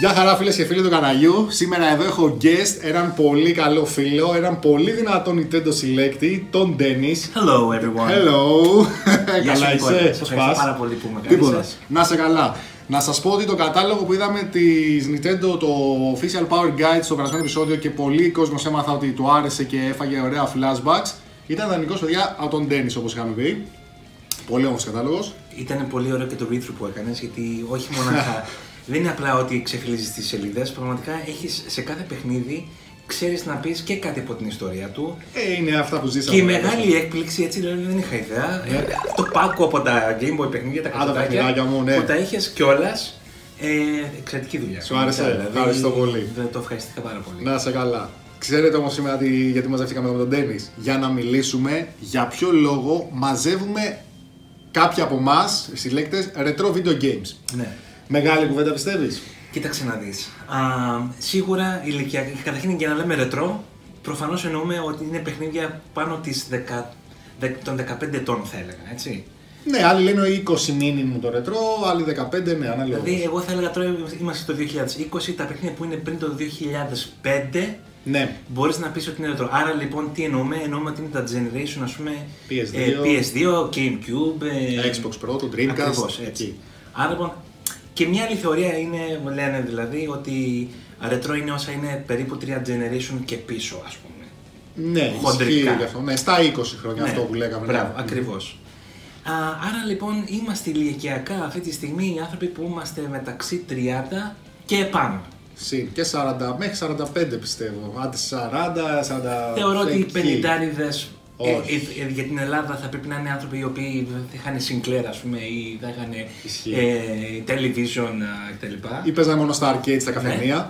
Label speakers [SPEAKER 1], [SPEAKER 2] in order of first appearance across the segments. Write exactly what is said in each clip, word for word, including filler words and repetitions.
[SPEAKER 1] Γεια χαρά φίλες και φίλοι του καναλιού. Σήμερα εδώ έχω guest, έναν πολύ καλό φίλο, έναν πολύ δυνατό Nintendo συλλέκτη, τον Dennis.
[SPEAKER 2] Hello everyone.
[SPEAKER 1] Hello.
[SPEAKER 2] Καλά είσαι,
[SPEAKER 1] πώς
[SPEAKER 2] πας?
[SPEAKER 1] πας?
[SPEAKER 2] Πάρα πολύ που με
[SPEAKER 1] Τίποτα.
[SPEAKER 2] κάλεσες.
[SPEAKER 1] Να είσαι καλά. Να σας πω ότι το κατάλογο που είδαμε της Nintendo, το Official Power Guide στο περασμένο επεισόδιο και πολλοί κόσμος έμαθα ότι του άρεσε και έφαγε ωραία flashbacks, ήταν δανεικός παιδιά από τον Dennis, όπως είχαμε πει. Πολύ όμορφος κατάλογος.
[SPEAKER 2] Ήταν πολύ ωραίο και το read-through που έκανες, γιατί όχι μονάχα δεν είναι απλά ότι ξεφυλίζεις τις σελίδες, πραγματικά έχεις σε κάθε παιχνίδι ξέρεις να πεις και κάτι από την ιστορία του.
[SPEAKER 1] Ε, είναι αυτά που ζήσαμε.
[SPEAKER 2] Και η μεγάλη έκπληξη, έτσι δηλαδή δεν είχα ιδέα,
[SPEAKER 1] Ναι.
[SPEAKER 2] το πάκο από τα Game Boy παιχνίδια, τα
[SPEAKER 1] Α, τα παιχνιδάκια
[SPEAKER 2] κατσοτάκια
[SPEAKER 1] μου, ναι.
[SPEAKER 2] που τα είχες κιόλας, ε, εξαιρετική δουλειά.
[SPEAKER 1] Σου άρεσε?
[SPEAKER 2] Δηλαδή,
[SPEAKER 1] Ευχαριστώ πολύ.
[SPEAKER 2] δεν το ευχαριστήκα πάρα πολύ.
[SPEAKER 1] Να είσαι καλά. Ξέρετε όμως σήμερα τι, γιατί μαζευτήκαμε εδώ με τον Dennis? Για να μιλήσουμε για ποιο λόγο μαζεύουμε κάποιοι από εμάς, συλλέκτες, retro video games.
[SPEAKER 2] Ναι.
[SPEAKER 1] Μεγάλη κουβέντα πιστεύεις?
[SPEAKER 2] Κοίταξε να δεις. Α, σίγουρα ηλικιακά, καταρχήν για να λέμε ρετρό, προφανώς εννοούμε ότι είναι παιχνίδια πάνω τις δεκα, δε, των δεκαπέντε ετών θα έλεγα, έτσι.
[SPEAKER 1] Ναι, άλλοι λένε είκοσι minimum το retro, άλλοι δεκαπέντε, ναι, ανάλογα.
[SPEAKER 2] Δηλαδή, εγώ θα έλεγα τώρα είμαστε το δύο χιλιάδες είκοσι, τα παιχνίδια που είναι πριν το δύο χιλιάδες πέντε,
[SPEAKER 1] Ναι.
[SPEAKER 2] μπορείς να πεις ότι είναι ρετρό. Άρα λοιπόν τι εννοούμε, εννοούμε ότι είναι τα generation, ας πούμε,
[SPEAKER 1] πι ες δύο,
[SPEAKER 2] ε, πι ες δύο, GameCube, ε,
[SPEAKER 1] Xbox Pro, το Dreamcast.
[SPEAKER 2] ακριβώς, έτσι. Άρα λοιπόν, και μια άλλη θεωρία είναι, λένε δηλαδή, ότι ρετρό είναι όσα είναι περίπου τρία generation και πίσω, ας πούμε.
[SPEAKER 1] Ναι,
[SPEAKER 2] χοντρικά.
[SPEAKER 1] ισχύει και αυτό. Ναι, στα είκοσι χρόνια
[SPEAKER 2] Ναι,
[SPEAKER 1] αυτό που λέγαμε.
[SPEAKER 2] Μπράβο,
[SPEAKER 1] ναι.
[SPEAKER 2] ακριβώς. Α, άρα λοιπόν είμαστε ηλικιακά αυτή τη στιγμή οι άνθρωποι που είμαστε μεταξύ τριάντα και επάνω.
[SPEAKER 1] Συν και σαράντα, μέχρι σαράντα πέντε πιστεύω. Άντε σαράντα, σαράντα.
[SPEAKER 2] Θεωρώ ότι οι
[SPEAKER 1] εκεί.
[SPEAKER 2] πενηντάριδες ε,
[SPEAKER 1] Όχι.
[SPEAKER 2] ε, ε, για την Ελλάδα θα πρέπει να είναι άνθρωποι οι οποίοι θα είχαν Sinclair, ας πούμε, ή θα είχαν
[SPEAKER 1] Ισχύει.
[SPEAKER 2] ε, television ε, κτλ.
[SPEAKER 1] Ή παίζανε μόνο στα arcade, στα
[SPEAKER 2] Ναι.
[SPEAKER 1] καφενεία.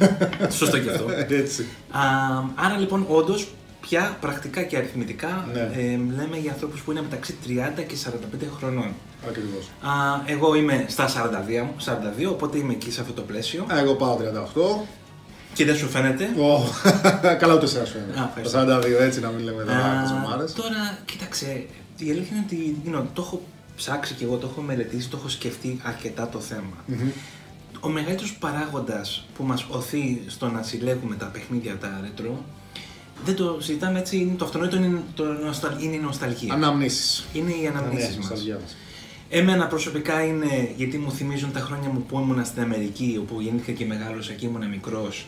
[SPEAKER 2] Σωστό και αυτό.
[SPEAKER 1] Έτσι.
[SPEAKER 2] Α, άρα λοιπόν, όντως, πια πρακτικά και αριθμητικά
[SPEAKER 1] Ναι.
[SPEAKER 2] ε, λέμε για ανθρώπους που είναι μεταξύ τριάντα και σαράντα πέντε χρονών.
[SPEAKER 1] Ακριβώς.
[SPEAKER 2] Α, εγώ είμαι στα σαράντα δύο, σαράντα δύο, οπότε είμαι εκεί σε αυτό το πλαίσιο.
[SPEAKER 1] Α, εγώ πάω τριάντα οκτώ.
[SPEAKER 2] Και δεν σου φαίνεται.
[SPEAKER 1] Ω, καλά ούτε εσένα σου φαίνεται.
[SPEAKER 2] Α,
[SPEAKER 1] Το
[SPEAKER 2] ευχαριστώ.
[SPEAKER 1] σαράντα δύο, έτσι να μην λέμε
[SPEAKER 2] Α,
[SPEAKER 1] τώρα καζομάρες.
[SPEAKER 2] τώρα, κοίταξε, η αλήθεια είναι ότι you know, το έχω ψάξει και εγώ, το έχω μελετήσει, το έχω σκεφτεί αρκετά το θέμα.
[SPEAKER 1] Μμμ.
[SPEAKER 2] Ο μεγαλύτερος παράγοντας που μας οθεί στο να συλλέγουμε τα παιχνίδια τα ρετρό, δεν το συζητάμε έτσι, είναι το αυτονόητο, είναι, το νοσταλ, είναι η νοσταλγία.
[SPEAKER 1] Αναμνήσεις.
[SPEAKER 2] Είναι οι αναμνήσεις
[SPEAKER 1] Ναι,
[SPEAKER 2] μας.
[SPEAKER 1] νοσταλγία μας.
[SPEAKER 2] Εμένα προσωπικά είναι γιατί μου θυμίζουν τα χρόνια μου που ήμουνα στην Αμερική, όπου γεννήθηκα και μεγάλωσα και ήμουνα μικρός.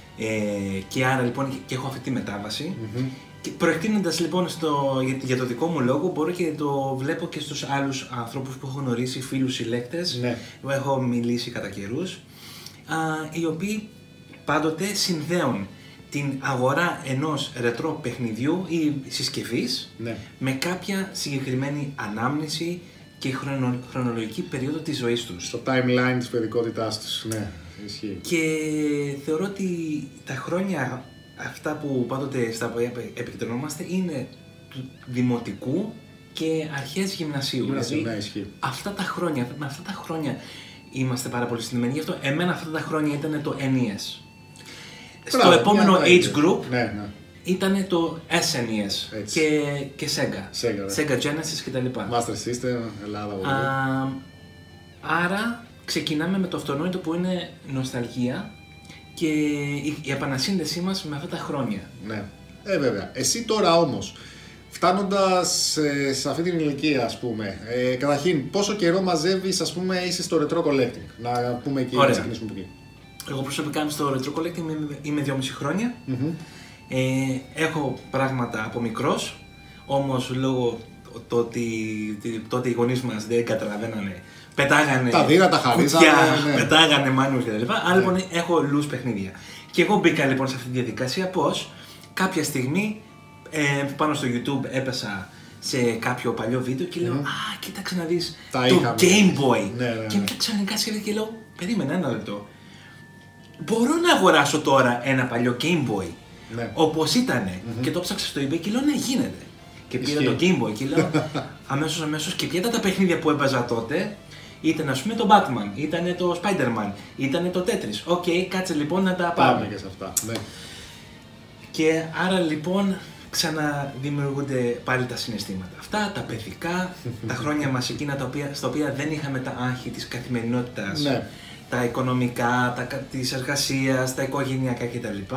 [SPEAKER 2] Ε, και άρα λοιπόν και έχω αυτή τη μετάβαση.
[SPEAKER 1] Μμμ.
[SPEAKER 2] Και προεκτείνοντας λοιπόν στο, για, για το δικό μου λόγο, μπορώ και το βλέπω και στους άλλους ανθρώπους που έχω γνωρίσει, φίλους συλλέκτες,
[SPEAKER 1] Ναι.
[SPEAKER 2] που έχω μιλήσει κατά καιρούς, α, οι οποίοι πάντοτε συνδέουν την αγορά ενός ρετρό παιχνιδιού ή συσκευής
[SPEAKER 1] Ναι.
[SPEAKER 2] με κάποια συγκεκριμένη ανάμνηση και χρονο, χρονολογική περίοδο της ζωής τους.
[SPEAKER 1] Στο timeline της παιδικότητάς τους. Ναι, ισχύει.
[SPEAKER 2] Και θεωρώ ότι τα χρόνια αυτά που πάντοτε στα οποία επικεντρωνόμαστε είναι του δημοτικού και αρχές γυμνασίου.
[SPEAKER 1] Γυμνασίου,
[SPEAKER 2] Δηλαδή,
[SPEAKER 1] ναι, ισχύει.
[SPEAKER 2] αυτά τα χρόνια, με αυτά τα χρόνια είμαστε πάρα πολύ συνδεμένοι. Γι' αυτό εμένα αυτά τα χρόνια ήταν το εν ι ες. Στο
[SPEAKER 1] Μπράβο,
[SPEAKER 2] επόμενο
[SPEAKER 1] μια
[SPEAKER 2] age
[SPEAKER 1] idea.
[SPEAKER 2] group
[SPEAKER 1] Ναι, ναι.
[SPEAKER 2] ήταν το ες εν ι ες
[SPEAKER 1] Έτσι.
[SPEAKER 2] και, και Sega.
[SPEAKER 1] Sega, ναι.
[SPEAKER 2] Sega Genesis κτλ.
[SPEAKER 1] Master System, Ελλάδα, πολύ.
[SPEAKER 2] Α, άρα ξεκινάμε με το αυτονόητο που είναι νοσταλγία και η, η επανασύνδεσή μας με αυτά τα χρόνια.
[SPEAKER 1] Ναι. Ε, βέβαια. Εσύ τώρα όμως, φτάνοντας ε, σε αυτή την ηλικία, ας πούμε, ε, καταρχήν, πόσο καιρό μαζεύεις, ας πούμε, είσαι στο retro collecting? Να πούμε εκεί, να
[SPEAKER 2] Ωραία.
[SPEAKER 1] ξεκινήσουμε από εκεί.
[SPEAKER 2] Εγώ προσωπικά είμαι στο retro collecting, είμαι, είμαι δυόμιση χρόνια.
[SPEAKER 1] Μμμ.
[SPEAKER 2] Ε, έχω πράγματα από μικρός, όμως λόγω το ότι τότε οι γονείς μας δεν καταλαβαίνανε, πετάγανε
[SPEAKER 1] Τα δίνα, τα χαρίζανε,
[SPEAKER 2] κουτιά,
[SPEAKER 1] ναι.
[SPEAKER 2] πετάγανε μάνους κτλ. Άρα
[SPEAKER 1] Ναι.
[SPEAKER 2] λοιπόν έχω loose παιχνίδια. Και εγώ μπήκα λοιπόν σε αυτή τη διαδικασία πώς κάποια στιγμή ε, πάνω στο YouTube έπεσα σε κάποιο παλιό βίντεο και λέω
[SPEAKER 1] Μμμ.
[SPEAKER 2] «Α, κοίταξε να δεις
[SPEAKER 1] Τα
[SPEAKER 2] το
[SPEAKER 1] είχαμε.
[SPEAKER 2] Game Boy».
[SPEAKER 1] Ναι, ναι, ναι.
[SPEAKER 2] Και μετά ξαφνικά σκέφτηκα και λέω «Περίμενε ένα λεπτό, μπορώ να αγοράσω τώρα ένα παλιό Game Boy
[SPEAKER 1] Ναι.
[SPEAKER 2] όπως ήτανε». Και το ψάξα στο eBay και λέω «Ναι, γίνεται». Και πήρα
[SPEAKER 1] Ισχύει.
[SPEAKER 2] το Game Boy και λέω αμέσως αμέσως και ποια ήταν τα παιχνίδια που έπαιζα τότε. Ήταν ας πούμε το Batman, ήταν το Spider-Man, ήταν το Tetris. Οκ, κάτσε λοιπόν να τα
[SPEAKER 1] Πάμε
[SPEAKER 2] πάμε.
[SPEAKER 1] και σε αυτά. Ναι.
[SPEAKER 2] Και άρα λοιπόν ξαναδημιουργούνται πάλι τα συναισθήματα. Αυτά, τα παιδικά, τα χρόνια μας εκείνα τα οποία, στα οποία δεν είχαμε τα άγχη της καθημερινότητας.
[SPEAKER 1] Ναι.
[SPEAKER 2] τα οικονομικά, τα, της εργασίας, τα οικογενειακά κτλ.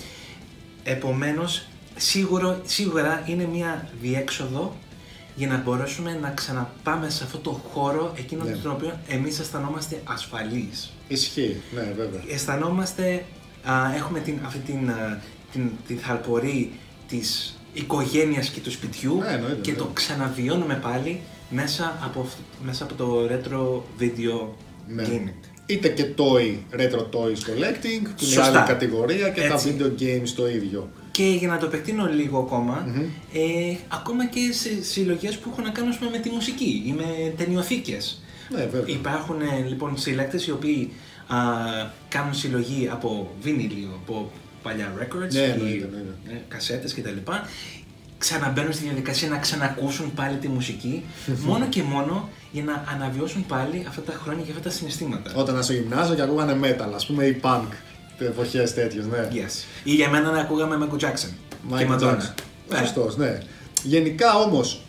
[SPEAKER 2] Επομένως, σίγουρο, σίγουρα είναι μια διέξοδο για να μπορέσουμε να ξαναπάμε σε αυτό το χώρο εκείνο ναι. τον οποίο εμείς αισθανόμαστε ασφαλείς.
[SPEAKER 1] Ισχύει, ναι βέβαια.
[SPEAKER 2] Αισθανόμαστε, α, έχουμε την, αυτή την, α, την, την θαλπορή της οικογένειας και του σπιτιού
[SPEAKER 1] ναι, εννοείται,
[SPEAKER 2] και
[SPEAKER 1] ναι.
[SPEAKER 2] το ξαναβιώνουμε πάλι μέσα από, μέσα από το retro video ναι. gaming.
[SPEAKER 1] Είτε και toy, retro toys collecting, που είναι άλλη κατηγορία και έτσι. Τα video games το ίδιο.
[SPEAKER 2] Και για να το επεκτείνω λίγο ακόμα,
[SPEAKER 1] mm-hmm.
[SPEAKER 2] ε, ακόμα και σε συλλογές που έχουν να κάνουν με τη μουσική ή με ταινιοθήκες.
[SPEAKER 1] Ναι, βέβαια.
[SPEAKER 2] Υπάρχουν λοιπόν συλλέκτες οι οποίοι α, κάνουν συλλογή από βινίλιο, από παλιά records,
[SPEAKER 1] ναι,
[SPEAKER 2] ή,
[SPEAKER 1] ναι, ναι, ναι.
[SPEAKER 2] Ε, κασέτες κτλ. Ξαναμπαίνουν στη διαδικασία να ξανακούσουν πάλι τη μουσική, μόνο και μόνο για να αναβιώσουν πάλι αυτά τα χρόνια και αυτά τα συναισθήματα.
[SPEAKER 1] Όταν να στο γυμνάζω και ακούγανε metal, ας πούμε, ή punk, εποχές τέτοιες, ναι.
[SPEAKER 2] Yes. Ή για μένα να ακούγαμε Michael Jackson και Madonna.
[SPEAKER 1] Σωστός, ναι. Γενικά όμως,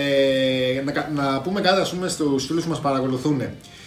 [SPEAKER 1] ε, να, να πούμε κάτι, ας πούμε, στους φίλους που μας παρακολουθούν.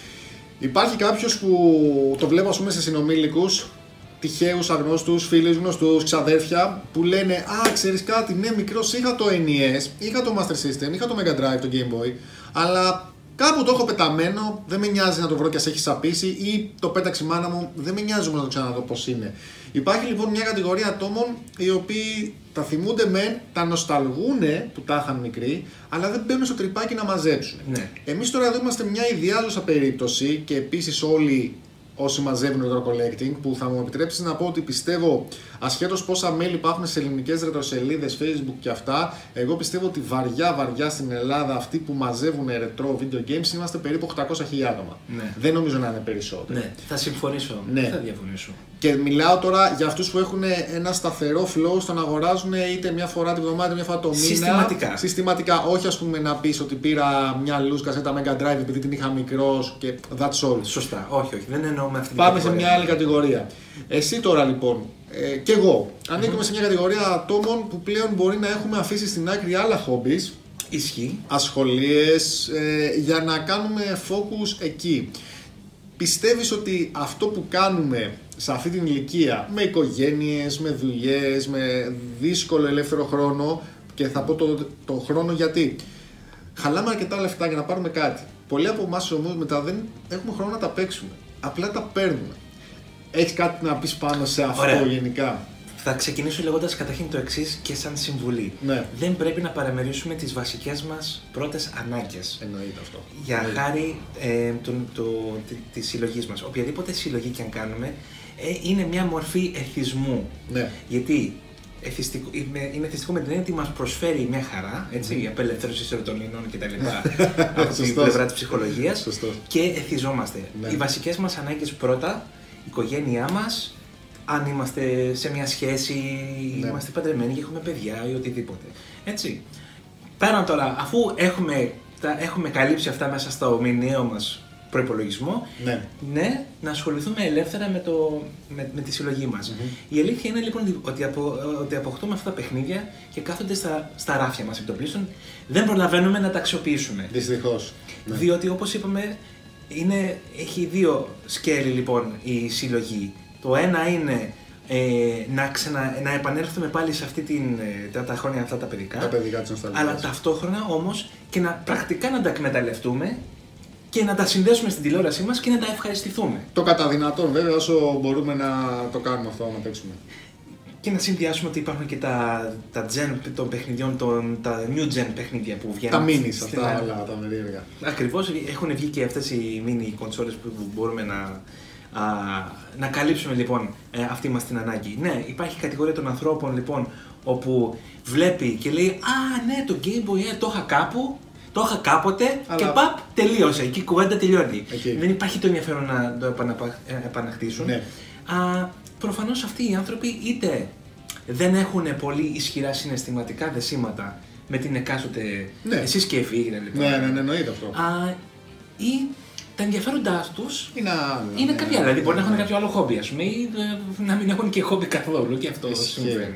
[SPEAKER 1] Υπάρχει κάποιος που το βλέπω, ας πούμε, σε συνομήλικους, τυχαίους, αγνώστους, φίλους, γνωστούς, ξαδέρφια, που λένε «Α, ξέρεις κάτι, ναι, μικρός είχα το εν ι ες, είχα το Master System, είχα το Mega Drive, το Game Boy, αλλά κάπου το έχω πεταμένο, δεν με νοιάζει να το βρω και ας έχει σαπίσει ή το πέταξε η μάνα μου, δεν με νοιάζει όμως να το ξαναδώ πώς είναι». Υπάρχει λοιπόν μια κατηγορία ατόμων οι οποίοι τα θυμούνται μεν, τα νοσταλγούνε που τα είχαν μικροί, αλλά δεν μπαίνουν στο τρυπάκι να μαζέψουν.
[SPEAKER 2] Ναι.
[SPEAKER 1] Εμείς τώρα εδώ είμαστε μια ιδιάζουσα περίπτωση και επίσης όλοι όσοι μαζεύουν retro collecting, που θα μου επιτρέψεις να πω ότι πιστεύω, ασχέτως πόσα mail υπάρχουν σε ελληνικές ρετροσελίδες, Facebook και αυτά, εγώ πιστεύω ότι βαριά βαριά στην Ελλάδα αυτοί που μαζεύουν retro video games είμαστε περίπου οκτακόσια χιλιάδες άτομα.
[SPEAKER 2] Ναι.
[SPEAKER 1] Δεν νομίζω να είναι περισσότερο.
[SPEAKER 2] Ναι, θα συμφωνήσω,
[SPEAKER 1] ναι.
[SPEAKER 2] δεν θα διαφωνήσω.
[SPEAKER 1] Και μιλάω τώρα για αυτούς που έχουν ένα σταθερό flow στο να αγοράζουν είτε μια φορά την εβδομάδα είτε μια φορά το μήνα.
[SPEAKER 2] Συστηματικά.
[SPEAKER 1] Συστηματικά. Όχι, ας πούμε, να πεις ότι πήρα μια loose κασέτα Mega Drive επειδή την είχα μικρός και that's all.
[SPEAKER 2] Σωστά. Όχι, όχι. Δεν εννοούμε αυτή την
[SPEAKER 1] Πάμε
[SPEAKER 2] κατηγορία.
[SPEAKER 1] σε μια άλλη κατηγορία. Εσύ τώρα λοιπόν, ε, και εγώ, ανήκουμε mm-hmm. σε μια κατηγορία ατόμων που πλέον μπορεί να έχουμε αφήσει στην άκρη άλλα hobbies.
[SPEAKER 2] Ισχύει.
[SPEAKER 1] Ασχολίες, ε, για να κάνουμε focus εκεί. Πιστεύεις ότι αυτό που κάνουμε σε αυτή την ηλικία, με οικογένειες, με δουλειές, με δύσκολο ελεύθερο χρόνο, και θα πω το, το χρόνο γιατί χαλάμε αρκετά λεφτά για να πάρουμε κάτι. Πολλοί από εμάς όμως μετά δεν έχουμε χρόνο να τα παίξουμε. Απλά τα παίρνουμε. Έχεις κάτι να πεις πάνω σε αυτό? Ωραία. Γενικά?
[SPEAKER 2] Θα ξεκινήσω λέγοντας καταρχήν το εξής και σαν συμβουλή.
[SPEAKER 1] Ναι.
[SPEAKER 2] Δεν πρέπει να παραμερίσουμε τις βασικές μας πρώτες ανάγκες.
[SPEAKER 1] Εννοείται αυτό.
[SPEAKER 2] Για
[SPEAKER 1] Εννοείται.
[SPEAKER 2] χάρη ε, το, το, τη, της συλλογής μας. Οποιαδήποτε συλλογή και αν κάνουμε, ε, είναι μια μορφή ethισμού.
[SPEAKER 1] Ναι.
[SPEAKER 2] Γιατί εθιστικό, είναι, είναι εθιστικό με την έννοια ότι μας προσφέρει μια χαρά, έτσι, η απελευθέρωση σερωτονίνων κτλ. Από την πλευρά της ψυχολογίας.
[SPEAKER 1] Σωστός.
[SPEAKER 2] Και εθιζόμαστε.
[SPEAKER 1] Ναι.
[SPEAKER 2] Οι βασικές μας ανάγκες πρώτα, η οικογένειά μας, αν είμαστε σε μια σχέση, ναι. είμαστε παντρεμένοι και έχουμε παιδιά ή οτιδήποτε. Έτσι. Πέραν τώρα, αφού έχουμε, τα, έχουμε καλύψει αυτά μέσα στο μηνιαίο μας προϋπολογισμό,
[SPEAKER 1] ναι.
[SPEAKER 2] ναι, να ασχοληθούμε ελεύθερα με, το, με, με τη συλλογή μας. Mm-hmm. Η αλήθεια είναι λοιπόν ότι, απο, ότι αποκτούμε αυτά τα παιχνίδια και κάθονται στα, στα ράφια μας επιτοπλίστων, δεν προλαβαίνουμε να τα αξιοποιήσουμε.
[SPEAKER 1] Δυστυχώς. Ναι.
[SPEAKER 2] Διότι όπως είπαμε, είναι, έχει δύο σκέλη λοιπόν η συλλογή. Το ένα είναι ε, να, ξανα, να επανέλθουμε πάλι σε αυτή την, τα, τα χρόνια αυτά τα παιδικά,
[SPEAKER 1] τα παιδικά της νοσταλγίας.
[SPEAKER 2] Αλλά ταυτόχρονα όμως και να πρακτικά να τα εκμεταλλευτούμε και να τα συνδέσουμε στην τηλεόρασή μας και να τα ευχαριστηθούμε.
[SPEAKER 1] Το κατά δυνατόν βέβαια, όσο μπορούμε να το κάνουμε αυτό, να παίξουμε.
[SPEAKER 2] Και να συνδυάσουμε ότι υπάρχουν και τα, τα gen των παιχνιδιών, τον, τα new gen παιχνίδια που βγαίνουν.
[SPEAKER 1] Τα minis, αυτά όλα τα μερίδια.
[SPEAKER 2] Ακριβώς, έχουν βγει και αυτές οι mini κονσόλες που μπορούμε να, α, να καλύψουμε λοιπόν αυτή μας την ανάγκη. Ναι, υπάρχει κατηγορία των ανθρώπων λοιπόν όπου βλέπει και λέει «Α, ναι, το Game Boy ε, το είχα κάπου». Το είχα κάποτε. Αλλά... και παπ, τελείωσε. Εκεί η κουβέντα τελειώνει. Okay. Δεν υπάρχει το ενδιαφέρον να το επαναπα... επαναχτίσουν.
[SPEAKER 1] Ναι.
[SPEAKER 2] Α, προφανώς αυτοί οι άνθρωποι είτε δεν έχουν πολύ ισχυρά συναισθηματικά δεσίματα με την εκάστοτε
[SPEAKER 1] ναι.
[SPEAKER 2] συσκευή κτλ.
[SPEAKER 1] Ναι, ναι, ναι, εννοείται αυτό.
[SPEAKER 2] Α, ή τα ενδιαφέροντά τους
[SPEAKER 1] είναι, άλλο,
[SPEAKER 2] είναι
[SPEAKER 1] ναι,
[SPEAKER 2] κάποια. Ναι, δηλαδή, ναι, μπορεί ναι. να έχουν κάποιο άλλο χόμπι, ας πούμε, ή να μην έχουν και χόμπι καθόλου και αυτό
[SPEAKER 1] Ισχύει.
[SPEAKER 2] συμβαίνει.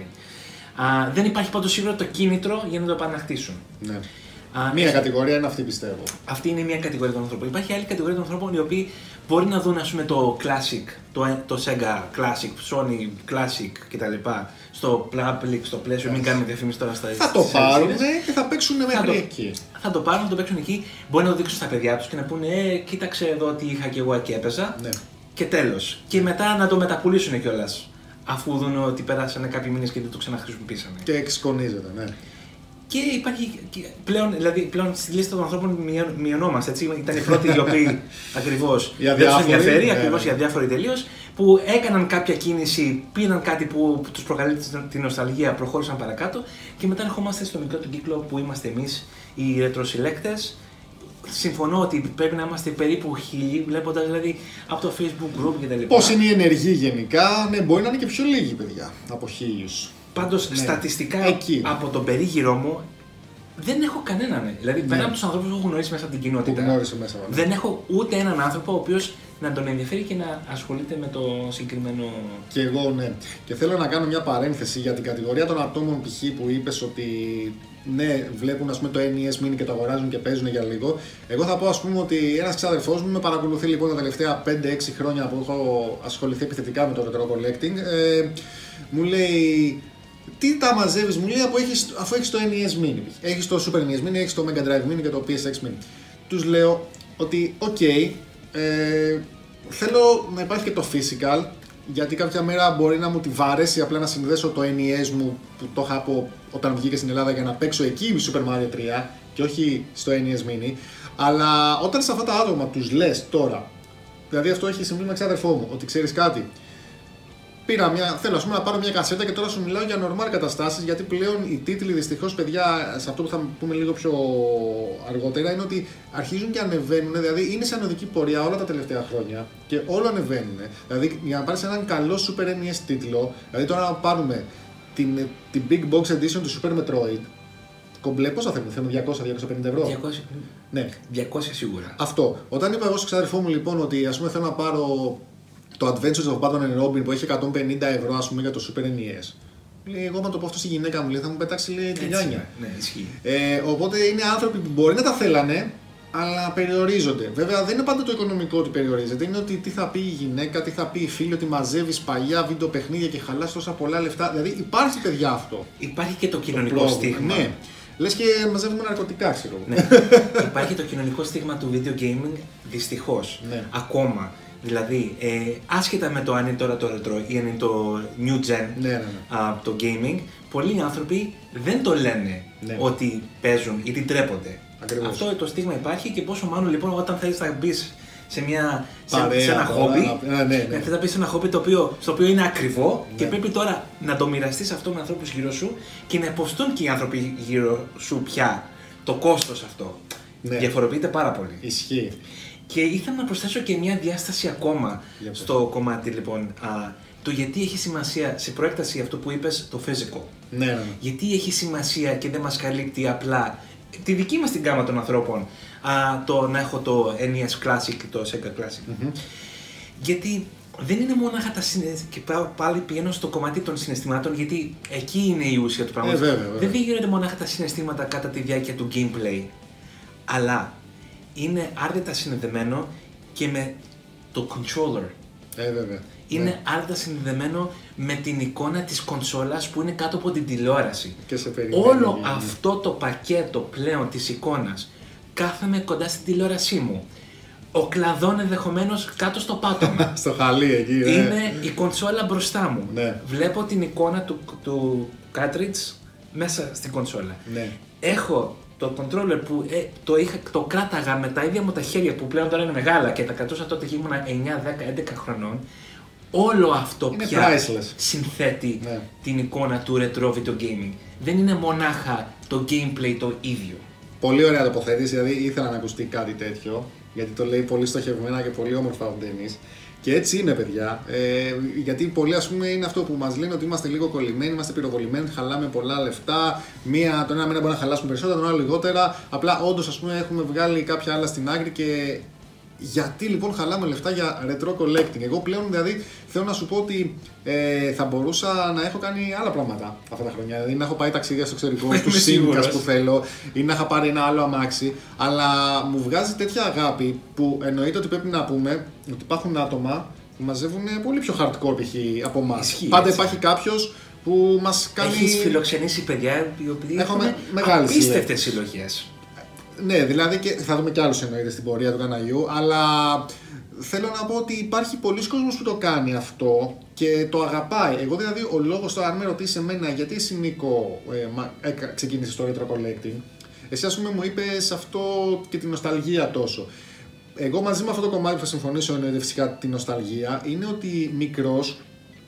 [SPEAKER 2] Α, δεν υπάρχει πάντως σίγουρα το κίνητρο για να το επαναχτίσουν.
[SPEAKER 1] Ναι.
[SPEAKER 2] Α,
[SPEAKER 1] μία κατηγορία είναι αυτή, πιστεύω.
[SPEAKER 2] Αυτή είναι μία κατηγορία των ανθρώπων. Υπάρχει άλλη κατηγορία των ανθρώπων οι οποίοι μπορεί να δουν ας πούμε το Classic, το, το Sega Classic, Sony Classic κτλ. Στο Public, στο πλαίσιο, μην κάνουμε διαφήμιση τώρα στα
[SPEAKER 1] θα το πάρουν και θα παίξουν μέχρι εκεί.
[SPEAKER 2] Θα το πάρουν, θα το παίξουν εκεί, μπορεί να το δείξουν στα παιδιά τους και να πούνε ε, κοίταξε εδώ τι είχα και εγώ και έπαιζα. Ναι. Και τέλος. Και μετά να το μεταπουλήσουν κιόλας. Αφού δουν ότι πέρασαν κάποιοι μήνες και δεν το ξαναχρησιμοποιήσανε.
[SPEAKER 1] Και εξκονίζεται, ναι.
[SPEAKER 2] Και υπάρχει πλέον, δηλαδή, πλέον στη λίστα των ανθρώπων μειωνόμαστε. Έτσι. Ήταν οι πρώτοι οι οποίοι ακριβώς δεν τους ενδιαφέρει, ναι, ακριβώς ναι. οι αδιάφοροι τελείως, που έκαναν κάποια κίνηση, πήραν κάτι που τους προκαλεί την νοσταλγία, προχώρησαν παρακάτω και μετά ερχόμαστε στο μικρό του κύκλο που είμαστε εμείς, οι ρετροσυλλέκτες. Συμφωνώ ότι πρέπει να είμαστε περίπου χίλιοι, βλέποντας δηλαδή από το Facebook group κτλ.
[SPEAKER 1] Πώς είναι η ενεργοί γενικά, ναι, μπορεί να είναι και πιο λίγοι παιδιά από χίλιους.
[SPEAKER 2] Πάντως, ναι. στατιστικά εκεί. Από τον περίγυρό μου δεν έχω κανέναν. Ναι. Δηλαδή, πέρα ναι. από τους ανθρώπους που έχω γνωρίσει μέσα από την κοινότητα,
[SPEAKER 1] μέσα, ναι.
[SPEAKER 2] δεν έχω ούτε έναν άνθρωπο ο οποίος να τον ενδιαφέρει και να ασχολείται με το συγκεκριμένο.
[SPEAKER 1] Και εγώ, ναι. Και θέλω να κάνω μια παρένθεση για την κατηγορία των ατόμων π.χ. που είπες ότι ναι, βλέπουν ας πούμε, το εν ι ες Mini και το αγοράζουν και παίζουν για λίγο. Εγώ θα πω ας πούμε ότι ένας ξάδερφός μου με παρακολουθεί λοιπόν τα τελευταία πέντε έξι χρόνια που έχω ασχοληθεί επιθετικά με το retro collecting. Ε, μου λέει. Τι τα μαζεύεις, μου λέει, αφού έχεις, αφού έχεις το εν ι ες Mini, έχεις το Super εν ι ες Mini, έχεις το Mega Drive Mini και το πι ες εξ Mini. Τους λέω ότι, οκ, okay, ε, θέλω να υπάρχει και το physical, γιατί κάποια μέρα μπορεί να μου τη βαρέσει απλά να συνδέσω το εν ι ες μου που το είχα από όταν βγήκε στην Ελλάδα για να παίξω εκεί Super Mario τρία και όχι στο εν ι ες Mini. Αλλά όταν σε αυτά τα άτομα τους λες τώρα, δηλαδή αυτό έχει συμβεί με ξάδερφό μου, ότι ξέρεις κάτι. Πήρα μια, θέλω ας πούμε, να πάρω μια κασέτα και τώρα σου μιλάω για normal καταστάσεις, γιατί πλέον οι τίτλοι δυστυχώς, παιδιά, σε αυτό που θα πούμε λίγο πιο αργότερα, είναι ότι αρχίζουν και ανεβαίνουν, δηλαδή είναι σε ανωδική πορεία όλα τα τελευταία χρόνια και όλο ανεβαίνουν. Δηλαδή για να πάρεις έναν καλό Super εν ι ες τίτλο, δηλαδή τώρα να πάρουμε την, την Big Box Edition του Super Metroid, κομπλέ, πόσα θέλουμε, θέλουμε διακόσια με διακόσια πενήντα ευρώ.
[SPEAKER 2] διακόσια,
[SPEAKER 1] ναι.
[SPEAKER 2] διακόσια σίγουρα.
[SPEAKER 1] Αυτό. Όταν είπα εγώ στον ξάδερφό μου λοιπόν ότι ας πούμε θέλω να πάρω το Adventures of Batman and Robin που έχει εκατόν πενήντα ευρώ ας πούμε για το Super εν ι ες. Λέει, εγώ να το πω αυτό στη γυναίκα μου, λέει, θα μου πετάξει λέει, τη λιάνια.
[SPEAKER 2] Ναι, ισχύει.
[SPEAKER 1] Ε, οπότε είναι άνθρωποι που μπορεί να τα θέλανε, αλλά περιορίζονται. Βέβαια δεν είναι πάντα το οικονομικό ότι περιορίζεται. Είναι ότι τι θα πει η γυναίκα, τι θα πει η φίλη, ότι μαζεύει παλιά βίντεο παιχνίδια και χαλάς τόσα πολλά λεφτά. Δηλαδή υπάρχει παιδιά αυτό.
[SPEAKER 2] Υπάρχει και το κοινωνικό το στίγμα.
[SPEAKER 1] Ναι. Λες και μαζεύουμε ναρκωτικά, ξέρω.
[SPEAKER 2] Ναι. Υπάρχει το κοινωνικό στίγμα του video gaming, δυστυχώς. Ναι. Ακόμα. Δηλαδή, ε, άσχετα με το αν είναι τώρα το retro ή αν είναι το new gen,
[SPEAKER 1] ναι, ναι, ναι.
[SPEAKER 2] Α, το gaming, πολλοί άνθρωποι δεν το λένε ναι. ότι παίζουν ή την τρέπονται.
[SPEAKER 1] Ακριβώς.
[SPEAKER 2] Αυτό το στίγμα υπάρχει και πόσο μάλλον λοιπόν όταν θέλεις να μπεις σε, μια, σε, σε ένα χόμπι, ναι, ναι, ναι. θες να μπεις σε ένα χόμπι το οποίο, στο οποίο είναι ακριβό ναι. και πρέπει τώρα να το μοιραστείς αυτό με ανθρώπους γύρω σου και να υποστούν και οι άνθρωποι γύρω σου πια το κόστος αυτό. Ναι. Διαφοροποιείται πάρα πολύ.
[SPEAKER 1] Ισχύει.
[SPEAKER 2] Και ήθελα να προσθέσω και μια διάσταση ακόμα yeah, στο κομμάτι λοιπόν, α, το γιατί έχει σημασία σε προέκταση αυτό που είπες το physical.
[SPEAKER 1] Ναι, ναι, ναι.
[SPEAKER 2] Γιατί έχει σημασία και δεν μας καλύπτει απλά τη δική μας την γάμα των ανθρώπων α, το να έχω το εν ι ες Classic και το Sega Classic. Mm-hmm. Γιατί δεν είναι μόναχα τα συναισθήματα, και πάλι πηγαίνω στο κομμάτι των συναισθημάτων, γιατί εκεί είναι η ουσία του πράγματος.
[SPEAKER 1] Ε, βέβαια, βέβαια.
[SPEAKER 2] Δεν δίγονται μόναχα τα συναισθήματα κατά τη διάρκεια του gameplay, αλλά είναι άρρητα συνδεδεμένο και με το controller.
[SPEAKER 1] Ε, βέβαια.
[SPEAKER 2] Είναι
[SPEAKER 1] ναι.
[SPEAKER 2] άρρητα συνδεδεμένο με την εικόνα της κονσόλας που είναι κάτω από την τηλεόραση.
[SPEAKER 1] Και σε περιμένει.
[SPEAKER 2] Όλο αυτό το πακέτο πλέον της εικόνας κάθομαι κοντά στην τηλεόρασή μου. Ο κλαδόν ενδεχομένως κάτω στο πάτωμα.
[SPEAKER 1] Στο χαλί εκεί. Ναι.
[SPEAKER 2] Είναι η κονσόλα μπροστά μου.
[SPEAKER 1] Ναι.
[SPEAKER 2] Βλέπω την εικόνα του, του cartridge μέσα στην κονσόλα.
[SPEAKER 1] Ναι.
[SPEAKER 2] Έχω το controller που ε, το, είχα, το κράταγα με τα ίδια μου τα χέρια που πλέον τώρα είναι μεγάλα και τα κρατούσα τότε και ήμουν εννιά, δέκα, έντεκα χρονών. Όλο αυτό
[SPEAKER 1] είναι
[SPEAKER 2] πια
[SPEAKER 1] priceless.
[SPEAKER 2] Συνθέτει
[SPEAKER 1] ναι.
[SPEAKER 2] την εικόνα του retro video gaming. Δεν είναι μονάχα το gameplay το ίδιο.
[SPEAKER 1] Πολύ ωραία τοποθέτηση, δηλαδή ήθελα να ακουστεί κάτι τέτοιο, γιατί το λέει πολύ στοχευμένα και πολύ όμορφα ο Ντένις. Και έτσι είναι, παιδιά. Ε, γιατί πολλοί, ας πούμε, είναι αυτό που μας λένε ότι είμαστε λίγο κολλημένοι, είμαστε πυροβολημένοι, χαλάμε πολλά λεφτά. Μία, τον ένα μήνα μπορεί να χαλάσουμε περισσότερα, τον άλλο λιγότερα. Απλά, όντως, ας πούμε, έχουμε βγάλει κάποια άλλα στην άκρη και Γιατί λοιπόν χαλάμε λεφτά για retro collecting? Εγώ πλέον δηλαδή θέλω να σου πω ότι ε, θα μπορούσα να έχω κάνει άλλα πράγματα αυτά τα χρόνια. Δηλαδή να έχω πάει ταξίδια στο εξωτερικό, στους σύμβουλους που θέλω, ή να είχα πάρει ένα άλλο αμάξι. Αλλά μου βγάζει τέτοια αγάπη που εννοείται ότι πρέπει να πούμε ότι υπάρχουν άτομα που μαζεύουν πολύ πιο hardcore π.χ. από εμάς. Πάντα υπάρχει κάποιος που μας κάνει.
[SPEAKER 2] Έχεις φιλοξενήσει παιδιά οι οποίοι έχουν απίστευτες συλλογές.
[SPEAKER 1] Ναι, δηλαδή και θα δούμε κι άλλους εννοείται στην πορεία του καναλιού, αλλά θέλω να πω ότι υπάρχει πολλοί κόσμος που το κάνει αυτό και το αγαπάει. Εγώ δηλαδή ο λόγος τώρα, αν με ρωτήσεις εμένα γιατί εσύ Νίκο ε, ε, ξεκίνησες το retro collecting, εσύ ας πούμε μου είπες αυτό και την νοσταλγία τόσο. Εγώ μαζί με αυτό το κομμάτι που θα συμφωνήσω εννοείται φυσικά την νοσταλγία, είναι ότι μικρός,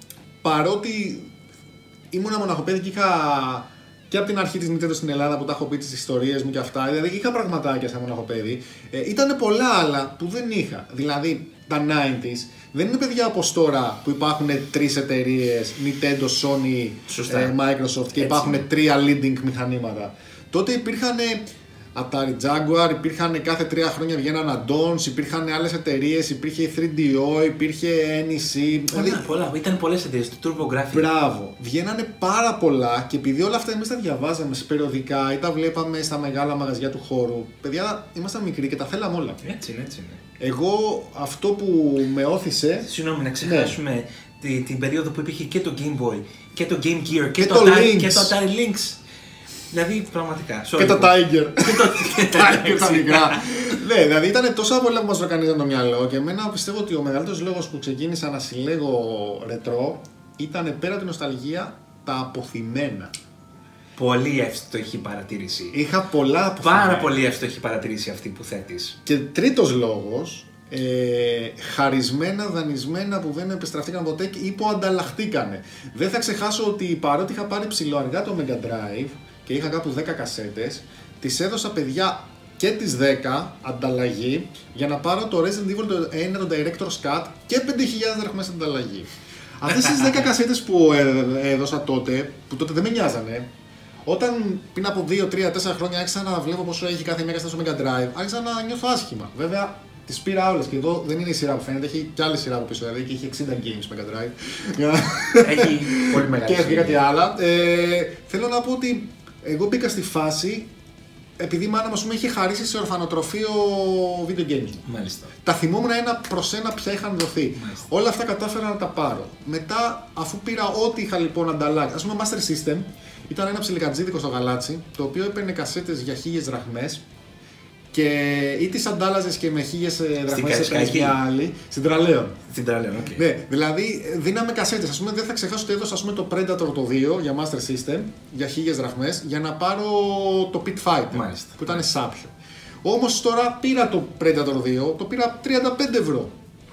[SPEAKER 1] παρότι ήμουνα μοναχοπέδι και είχα και από την αρχή της Nintendo στην Ελλάδα που τα έχω πει τις ιστορίες μου και αυτά, δηλαδή είχα πραγματάκια σαν μοναχοπέδι, ε, ήταν πολλά άλλα που δεν είχα. Δηλαδή τα ενενήντα δεν είναι παιδιά όπως τώρα που υπάρχουν τρεις εταιρείες, Nintendo, Sony, ε, Microsoft και έτσι υπάρχουν τρία leading μηχανήματα. Τότε υπήρχαν Atari Jaguar, υπήρχαν κάθε τρία χρόνια βγαίναν add-ons, υπήρχαν άλλες εταιρείες, υπήρχε η θρι ντι ο, υπήρχε εν ι σι.
[SPEAKER 2] Πολλά, δηλαδή, πολλά, ήταν πολλές εταιρείες, το TurboGrafx.
[SPEAKER 1] Μπράβο, βγαίνανε πάρα πολλά και επειδή όλα αυτά εμείς τα διαβάζαμε σε περιοδικά ή τα βλέπαμε στα μεγάλα μαγαζιά του χώρου, παιδιά ήμασταν μικροί και τα θέλαμε όλα.
[SPEAKER 2] Έτσι είναι, έτσι είναι.
[SPEAKER 1] Εγώ αυτό που με όθησε.
[SPEAKER 2] Συγγνώμη, να ξεχάσουμε ναι. την, την περίοδο που υπήρχε και το Game Boy και το Game Gear και,
[SPEAKER 1] και
[SPEAKER 2] το,
[SPEAKER 1] το,
[SPEAKER 2] Atari, και το Atari Lynx. Δηλαδή, πραγματικά.
[SPEAKER 1] Και τα Tiger. Και τα Tiger τα μικρά. Ναι, δηλαδή ήταν τόσα πολλά που μας ροκανίζαν το μυαλό και εμένα πιστεύω ότι ο μεγαλύτερος λόγος που ξεκίνησα να συλλέγω ρετρό ήταν πέρα από την νοσταλγία τα αποθυμένα.
[SPEAKER 2] Πολύ εύστοχη παρατήρηση.
[SPEAKER 1] Είχα πολλά αποθυμένα.
[SPEAKER 2] Πάρα πολύ εύστοχη παρατήρηση αυτή που θέτεις.
[SPEAKER 1] Και τρίτος λόγος, ε, χαρισμένα, δανεισμένα που δεν επιστραφτήκαν ποτέ ή που ανταλλαχτήκανε. Δεν θα ξεχάσω ότι παρότι είχα πάρει ψηλοαργά το Mega Drive και είχα κάπου δέκα κασέτες, τις έδωσα παιδιά και τις δέκα ανταλλαγή για να πάρω το Resident Evil το ένα, το Director's Cut και πέντε χιλιάδες δραχμές ανταλλαγή. Αυτές τις δέκα κασέτες που έδωσα τότε, που τότε δεν με νοιάζανε, όταν πριν από δύο, τρία, τέσσερα χρόνια άρχισα να βλέπω πόσο έχει κάθε μία κασέτα στο Mega Drive, άρχισα να νιώθω άσχημα. Βέβαια, τις πήρα όλες και εδώ δεν είναι η σειρά που φαίνεται, έχει κι άλλη σειρά από πίσω, δηλαδή και έχει εξήντα games Mega Drive.
[SPEAKER 2] Έχει πολύ μεγάλη.
[SPEAKER 1] Και έχει κάτι άλλα. Ε, θέλω να πω ότι εγώ μπήκα στη φάση επειδή η μάνα μου είχε χαρίσει σε ορφανοτροφείο video games.
[SPEAKER 2] Μάλιστα.
[SPEAKER 1] Τα θυμόμουν ένα προς ένα ποια είχαν δοθεί.
[SPEAKER 2] Μάλιστα.
[SPEAKER 1] Όλα αυτά κατάφερα να τα πάρω. Μετά, αφού πήρα ό,τι είχα λοιπόν ανταλλάξει, ας πούμε Master System, ήταν ένα ψιλικατζίδικο στο γαλάτσι, το οποίο έπαιρνε κασέτες για χίλιες δραχμές και ή τις αντάλλαζες και με χίλιες δραχμές έπαιρνες μια άλλη. Στην Τραλέον.
[SPEAKER 2] Στην Τραλέον, οκ. Okay.
[SPEAKER 1] Ναι, δηλαδή δίναμε κασέτες. Ας πούμε, δεν θα ξεχάσω ότι έδωσα ας πούμε, το Predator το δύο για Master System για χίλιες δραχμές για να πάρω το Pit Fighter.
[SPEAKER 2] Μάλιστα.
[SPEAKER 1] Που ήταν σάπιο. Όμως τώρα πήρα το Predator δύο, το πήρα τριάντα πέντε ευρώ.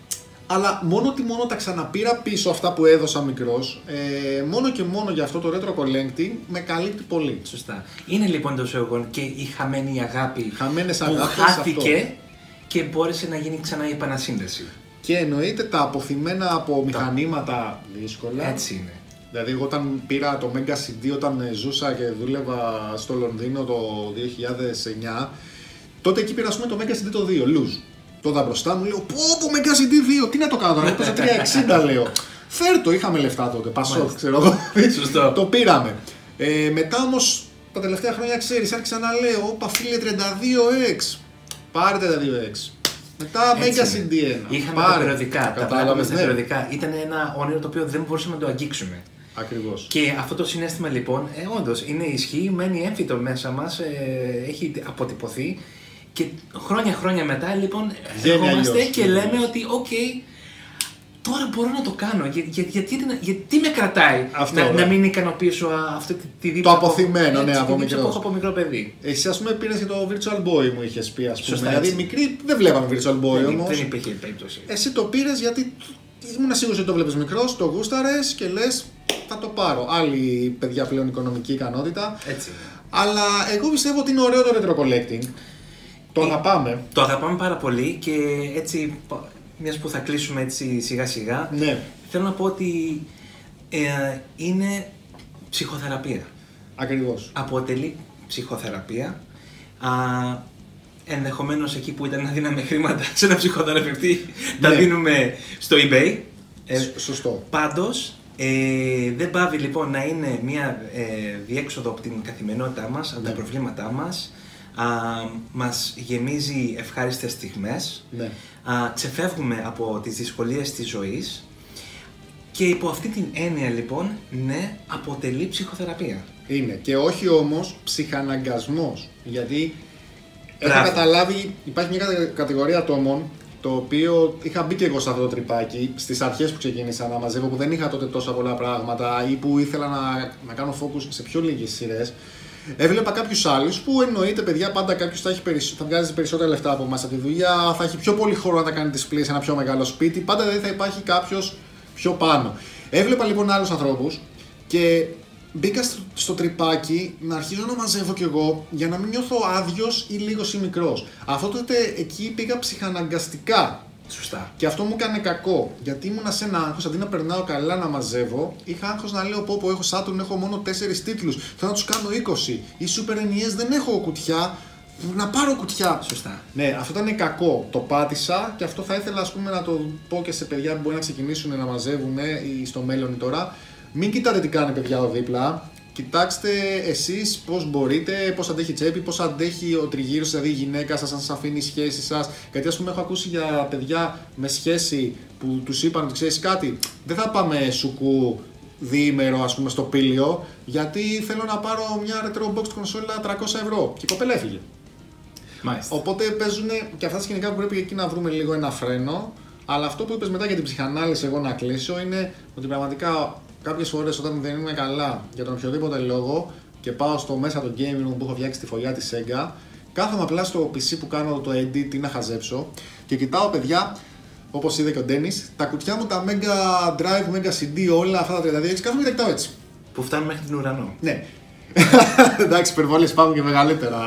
[SPEAKER 1] Αλλά μόνο ότι μόνο τα ξαναπήρα πίσω αυτά που έδωσα μικρός, ε, μόνο και μόνο για αυτό το retro collecting με καλύπτει πολύ.
[SPEAKER 2] Σωστά. Είναι λοιπόν το σεγόν και η χαμένη αγάπη
[SPEAKER 1] Χαμένες
[SPEAKER 2] που
[SPEAKER 1] αγάπες
[SPEAKER 2] χάθηκε
[SPEAKER 1] αυτό.
[SPEAKER 2] Και μπόρεσε να γίνει ξανά η επανασύνδεση.
[SPEAKER 1] Και εννοείται τα αποθυμένα από μηχανήματα δύσκολα.
[SPEAKER 2] Έτσι είναι.
[SPEAKER 1] Δηλαδή εγώ όταν πήρα το Mega σι ντι όταν ζούσα και δούλευα στο Λονδίνο το δύο χιλιάδες εννιά, τότε εκεί πήρα πούμε, το Mega σι ντι το δύο, Luz. Το είδα μπροστά μου, λέω πω πω Mega σι ντι δύο, τι να το κάνω τώρα, έπαιζε τριακόσια εξήντα λέω. Φέρ το, είχαμε λεφτά τότε, πασόκ ξέρω εγώ.
[SPEAKER 2] Σωστό.
[SPEAKER 1] Το πήραμε. Ε, μετά όμως τα τελευταία χρόνια ξέρεις, άρχισα να λέω, όπα φίλε τριάντα δύο εξ, πάρε τριάντα δύο εξ. Μετά Mega σι ντι ένα.
[SPEAKER 2] Είχαμε τα περιοδικά, τα βλέπαμε στα περιοδικά. Ήταν ένα όνειρο το οποίο δεν μπορούσαμε να το αγγίξουμε.
[SPEAKER 1] Ακριβώς.
[SPEAKER 2] Και αυτό το συναίσθημα λοιπόν, ε, όντως είναι ισχύει, μένει έμφυτο μέσα μας, ε, έχει αποτυπωθεί. Και χρόνια χρόνια μετά λοιπόν ερχόμαστε και λέμε ότι οκ, okay, τώρα μπορώ να το κάνω. Για, για, γιατί, γιατί με κρατάει αυτό, να, να μην ικανοποιήσω αυτή τη, τη δίψα.
[SPEAKER 1] Το αποθυμένο, ναι, από μικρό.
[SPEAKER 2] Που έχω από μικρό παιδί.
[SPEAKER 1] Εσύ, ας πούμε, πήρες και το Virtual Boy μου είχες πει, ας πούμε.
[SPEAKER 2] Σωστά,
[SPEAKER 1] δηλαδή, μικροί δεν βλέπαμε Virtual Boy
[SPEAKER 2] δεν,
[SPEAKER 1] όμως.
[SPEAKER 2] Δεν υπήρχε περίπτωση.
[SPEAKER 1] Εσύ το πήρες γιατί ήμουν σίγουρος ότι το βλέπεις μικρός, το γούσταρες και λες θα το πάρω. Άλλη παιδιά πλέον οικονομική ικανότητα.
[SPEAKER 2] Έτσι.
[SPEAKER 1] Αλλά εγώ πιστεύω ότι είναι ωραίο το retro collecting. Το αγαπάμε.
[SPEAKER 2] Το αγαπάμε πάρα πολύ και έτσι, μιας που θα κλείσουμε έτσι σιγά σιγά,
[SPEAKER 1] ναι.
[SPEAKER 2] Θέλω να πω ότι ε, είναι ψυχοθεραπεία.
[SPEAKER 1] Ακριβώς.
[SPEAKER 2] Αποτελεί ψυχοθεραπεία. Α, ενδεχομένως εκεί που ήταν να δίναμε χρήματα σε ένα ψυχοθεραπευτή,
[SPEAKER 1] Ναι.
[SPEAKER 2] τα δίνουμε στο eBay. Ε,
[SPEAKER 1] Σωστό.
[SPEAKER 2] Πάντως, ε, δεν πάβει λοιπόν να είναι μια ε, διέξοδο από την καθημερινότητά μας, από
[SPEAKER 1] Ναι.
[SPEAKER 2] τα προβλήματά μας. Α, μας γεμίζει ευχάριστες στιγμές.
[SPEAKER 1] Ναι.
[SPEAKER 2] Α, ξεφεύγουμε από τις δυσκολίες της ζωής. Και υπό αυτή την έννοια λοιπόν, ναι, αποτελεί ψυχοθεραπεία.
[SPEAKER 1] Είναι. Και όχι όμως ψυχαναγκασμός. Γιατί έχω
[SPEAKER 2] Μπράβο.
[SPEAKER 1] καταλάβει, υπάρχει μια κατε- κατηγορία ατόμων, το οποίο είχα μπει και εγώ σε αυτό το τρυπάκι στις αρχές που ξεκίνησα να μαζεύω, που δεν είχα τότε τόσα πολλά πράγματα ή που ήθελα να, να κάνω focus σε πιο λίγες σειρές. Έβλεπα κάποιους άλλους που εννοείται, παιδιά, πάντα κάποιος θα, έχει περισ... θα βγάζει περισσότερα λεφτά από εμάς από τη δουλειά, θα έχει πιο πολύ χώρο να τα κάνει display σε ένα πιο μεγάλο σπίτι, πάντα δηλαδή θα υπάρχει κάποιος πιο πάνω. Έβλεπα λοιπόν άλλους ανθρώπους και μπήκα στο, στο τρυπάκι να αρχίζω να μαζεύω κι εγώ για να μην νιώθω άδειος ή λίγος ή μικρός. Αυτό τότε εκεί πήγα ψυχαναγκαστικά.
[SPEAKER 2] Σωστά.
[SPEAKER 1] Και αυτό μου έκανε κακό, γιατί ήμουνα σε ένα άγχος, αντί να περνάω καλά να μαζεύω, είχα άγχος να λέω πω πω έχω Saturn, έχω μόνο τέσσερις τίτλους, θέλω να τους κάνω είκοσι. Οι Super εν ι ες δεν έχω κουτιά, να πάρω κουτιά.
[SPEAKER 2] Σωστά.
[SPEAKER 1] Ναι, αυτό ήταν κακό. Το πάτησα και αυτό θα ήθελα ας πούμε να το πω και σε παιδιά που μπορεί να ξεκινήσουν να μαζεύουν ή στο μέλλον ή τώρα. Μην κοιτάτε τι κάνει παιδιά ο δίπλα. Κοιτάξτε εσείς πώς μπορείτε, πώς αντέχει η τσέπη, πώς αντέχει ο τριγύρος, δηλαδή η γυναίκα σας, αν σας αφήνει η σχέση σας. Γιατί ας πούμε έχω ακούσει για παιδιά με σχέση που τους είπαν ότι ξέρεις κάτι, δεν θα πάμε σουκού διήμερο ας πούμε στο πήλιο, γιατί θέλω να πάρω μια retro box κονσόλα τριακόσια ευρώ. Και η κοπέλα έφυγε.
[SPEAKER 2] Μάλιστα.
[SPEAKER 1] Οπότε παίζουν και αυτά τα σκηνικά που πρέπει εκεί να βρούμε λίγο ένα φρένο. Αλλά αυτό που είπες μετά για την ψυχανάλυση, εγώ να κλείσω, είναι ότι πραγματικά κάποιες φορές όταν δεν είμαι καλά για τον οποιοδήποτε λόγο και πάω στο μέσα το gaming room που έχω φτιάξει τη φωλιά της Sega, κάθομαι απλά στο πι σι που κάνω το edit ή να χαζέψω και κοιτάω παιδιά, όπως είδε και ο Ντένις, τα κουτιά μου τα Mega Drive, Mega σι ντι, όλα αυτά τα τριάντα δύο έξι, κάθομαι και τα κοιτάω έτσι.
[SPEAKER 2] Που φτάνουν μέχρι την ουρανό.
[SPEAKER 1] Ναι. Εντάξει, υπερβολές, υπάρχουν και μεγαλύτερα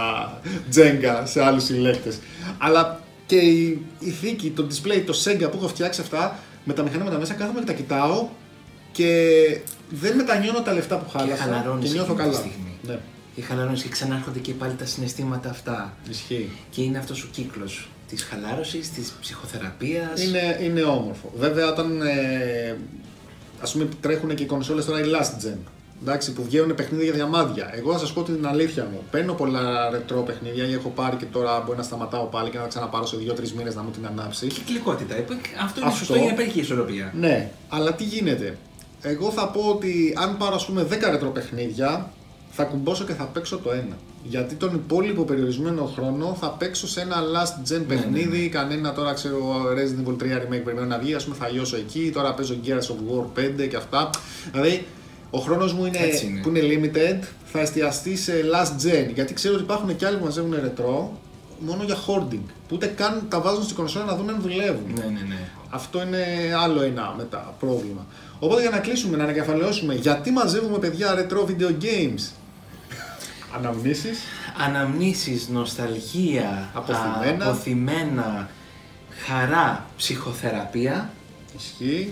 [SPEAKER 1] Jenga σε άλλους συλλέκτες. Αλλά και η, η θήκη, το display, το Sega που έχω φτιάξει αυτά, με τα μηχανήματα μέσα, κάθομαι και τα κοιτάω και δεν μετανιώνω τα λεφτά που χάλασα και,
[SPEAKER 2] χαλαρώνεις
[SPEAKER 1] και νιώθω
[SPEAKER 2] εκείνη τη
[SPEAKER 1] καλά.
[SPEAKER 2] στιγμή.
[SPEAKER 1] Ναι,
[SPEAKER 2] Και χαλαρώνεις και ξανάρχονται και πάλι τα συναισθήματα αυτά.
[SPEAKER 1] ισχύει.
[SPEAKER 2] Και είναι αυτός ο κύκλος της χαλάρωσης, της ψυχοθεραπείας.
[SPEAKER 1] Είναι, είναι όμορφο. Βέβαια, όταν ε, ας πούμε τρέχουν και οι κονσόλες τώρα οι last gen, εντάξει, που βγαίνουν παιχνίδια για διαμάδια. Εγώ θα σας πω την αλήθεια μου. Παίρνω πολλά ρετρό παιχνίδια ή έχω πάρει και τώρα μπορεί να σταματάω πάλι και να τα ξαναπάρω σε δύο τρεις μήνες να μου την ανάψει.
[SPEAKER 2] Κυκλικότητα. Αυτό είναι
[SPEAKER 1] Αυτό.
[SPEAKER 2] σωστό για να υπάρχει και ισορροπία.
[SPEAKER 1] Ναι, αλλά τι γίνεται. Εγώ θα πω ότι αν πάρω ας πούμε δέκα ρετρό παιχνίδια, θα κουμπώσω και θα παίξω το ένα. Γιατί τον υπόλοιπο περιορισμένο χρόνο θα παίξω σε ένα last gen παιχνίδι,
[SPEAKER 2] ναι, ναι.
[SPEAKER 1] κανένα τώρα ξέρω Resident Evil τρία Remake περιμένω να βγει, ας πούμε θα λιώσω εκεί, τώρα παίζω Gears of War πέντε και αυτά. Δηλαδή ο χρόνος μου είναι,
[SPEAKER 2] είναι.
[SPEAKER 1] που είναι limited, θα εστιαστεί σε last gen, γιατί ξέρω ότι υπάρχουν και άλλοι που μαζεύουν ρετρό μόνο για hoarding, που ούτε καν τα βάζουν στην κονσόλα να δουν αν δουλεύουν.
[SPEAKER 2] Ναι, ναι, ναι.
[SPEAKER 1] Αυτό είναι άλλο ένα μετά πρόβλημα. Οπότε για να κλείσουμε, να ανακεφαλαιώσουμε, γιατί μαζεύουμε παιδιά retro video games. Αναμνήσεις.
[SPEAKER 2] Αναμνήσεις, νοσταλγία,
[SPEAKER 1] Αποθυμένα.
[SPEAKER 2] α, αποθυμένα, χαρά, ψυχοθεραπεία.
[SPEAKER 1] Ισχύει.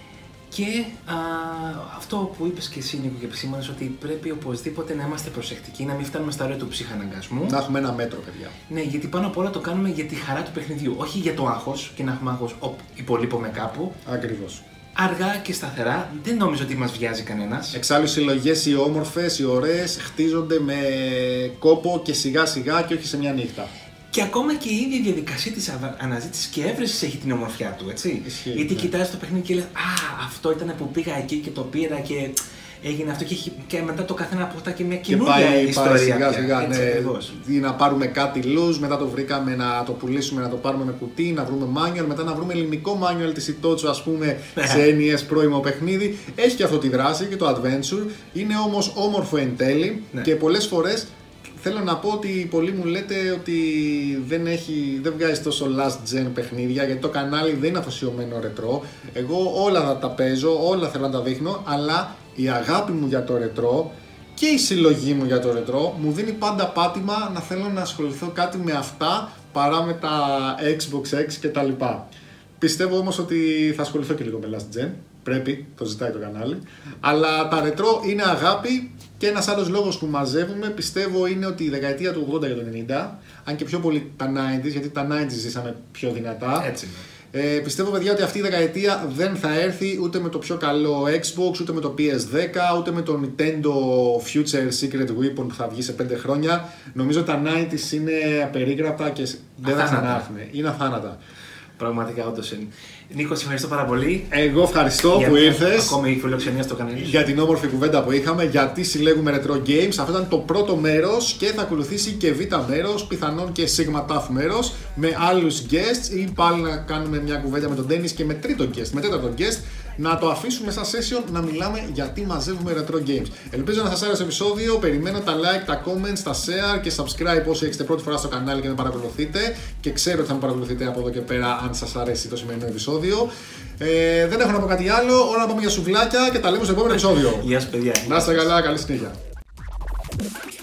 [SPEAKER 2] Και α, αυτό που είπες και εσύ Νίκο και επισήμανες, ότι πρέπει οπωσδήποτε να είμαστε προσεκτικοί, να μην φτάνουμε στα όρια του ψυχαναγκασμού.
[SPEAKER 1] Να έχουμε ένα μέτρο, παιδιά.
[SPEAKER 2] Ναι, γιατί πάνω απ' όλα το κάνουμε για τη χαρά του παιχνιδιού, όχι για το άγχος και να έχουμε άγχος, οπ, υπολείπομαι κάπου.
[SPEAKER 1] Ακριβώς.
[SPEAKER 2] Αργά και σταθερά, δεν νόμιζω ότι μας βιάζει κανένας.
[SPEAKER 1] Εξάλλου οι συλλογές οι όμορφες, οι ωραίες, χτίζονται με κόπο και σιγά σιγά και όχι σε μια νύχτα.
[SPEAKER 2] Και ακόμα και η ίδια διαδικασία της αβα- αναζήτησης και έβρεσης έχει την ομορφιά του, έτσι.
[SPEAKER 1] Ισχύει,
[SPEAKER 2] Γιατί
[SPEAKER 1] ναι.
[SPEAKER 2] κοιτάζεις το παιχνίδι και λες, α, αυτό ήταν που πήγα εκεί και το πήρα και έγινε αυτό και, έχει- και μετά το καθένα αποκτά και μια
[SPEAKER 1] Και
[SPEAKER 2] καινούργια
[SPEAKER 1] πάει, πάει
[SPEAKER 2] ιστορία.
[SPEAKER 1] σιγά
[SPEAKER 2] πια.
[SPEAKER 1] σιγά,
[SPEAKER 2] Έτσι,
[SPEAKER 1] ναι.
[SPEAKER 2] ακριβώς.
[SPEAKER 1] Ή να πάρουμε κάτι loose, μετά το βρήκαμε να το πουλήσουμε, να το πάρουμε με κουτί, να βρούμε manual, μετά να βρούμε ελληνικό manual της Itochu, ας πούμε, σε εν ι ες πρώιμο παιχνίδι. Έχει και αυτό τη δράση και το adventure, είναι όμως όμορφο εν τέλει
[SPEAKER 2] Ναι.
[SPEAKER 1] και πολλές φορές θέλω να πω ότι πολλοί μου λέτε ότι δεν, έχει, δεν βγάζει τόσο last gen παιχνίδια, γιατί το κανάλι δεν είναι αφοσιωμένο ρετρό. Εγώ όλα θα τα παίζω, όλα θέλω να τα δείχνω, αλλά η αγάπη μου για το ρετρό και η συλλογή μου για το ρετρό μου δίνει πάντα πάτημα να θέλω να ασχοληθώ κάτι με αυτά παρά με τα Xbox X και τα λοιπά. Πιστεύω όμως ότι θα ασχοληθώ και λίγο με last gen, πρέπει, το ζητάει το κανάλι, αλλά τα ρετρό είναι αγάπη Και ένας άλλος λόγος που μαζεύουμε πιστεύω είναι ότι η δεκαετία του ογδόντα και του ενενήντα, αν και πιο πολύ τα ενενήντα, γιατί τα ενενήντα ζήσαμε πιο δυνατά.
[SPEAKER 2] Έτσι είναι.
[SPEAKER 1] Ε, πιστεύω, παιδιά, ότι αυτή η δεκαετία δεν θα έρθει ούτε με το πιο καλό Xbox, ούτε με το πι ες δέκα, ούτε με το Nintendo Future Secret Weapon που θα βγει σε πέντε χρόνια. Νομίζω ότι τα ενενήντα είναι απερίγραπτα και δεν θα ξανάρθουν. Είναι αθάνατα.
[SPEAKER 2] Πραγματικά, όντως είναι. Νίκο, σε ευχαριστώ πάρα πολύ.
[SPEAKER 1] Εγώ ευχαριστώ
[SPEAKER 2] για
[SPEAKER 1] που ήρθες.
[SPEAKER 2] Ακόμη η φιλοξενία στο κανάλι.
[SPEAKER 1] Για την όμορφη κουβέντα που είχαμε, γιατί συλλέγουμε retro games. Αυτό ήταν το πρώτο μέρος και θα ακολουθήσει και β μέρος, πιθανόν και sigma tough μέρος, με άλλους guests ή πάλι να κάνουμε μια κουβέντα με τον Dennis και με τρίτο guest, με τέταρτο guest. Να το αφήσουμε σαν session να μιλάμε γιατί μαζεύουμε retro games. Ελπίζω να σας άρεσε το επεισόδιο. Περιμένω τα like, τα comments, τα share και subscribe όσοι έχετε πρώτη φορά στο κανάλι και με παρακολουθείτε. Και ξέρω ότι θα με παρακολουθείτε από εδώ και πέρα αν σας αρέσει το σημερινό επεισόδιο. Ε, δεν έχω να πω κάτι άλλο. Όλα να πάμε για σουβλάκια και τα λέμε στο επόμενο επεισόδιο.
[SPEAKER 2] Γεια σας, παιδιά.
[SPEAKER 1] Να είστε καλά, καλή συνέχεια.